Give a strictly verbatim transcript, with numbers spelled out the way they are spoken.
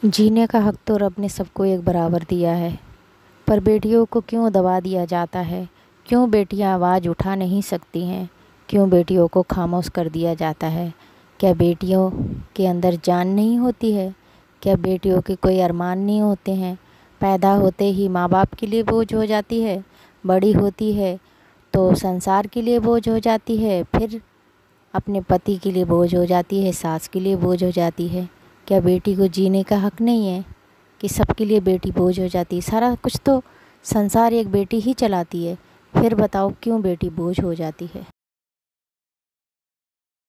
जीने का हक तो रब ने सबको एक बराबर दिया है, पर बेटियों को क्यों दबा दिया जाता है? क्यों बेटियां आवाज़ उठा नहीं सकती हैं? क्यों बेटियों को खामोश कर दिया जाता है? क्या बेटियों के अंदर जान नहीं होती है? क्या बेटियों के कोई अरमान नहीं होते हैं? पैदा होते ही माँ बाप के लिए बोझ हो जाती है, बड़ी होती है तो संसार के लिए बोझ हो जाती है, फिर अपने पति के लिए बोझ हो जाती है, सास के लिए बोझ हो जाती है। क्या बेटी को जीने का हक नहीं है कि सबके लिए बेटी बोझ हो जाती है? सारा कुछ तो संसार एक बेटी ही चलाती है, फिर बताओ क्यों बेटी बोझ हो जाती है?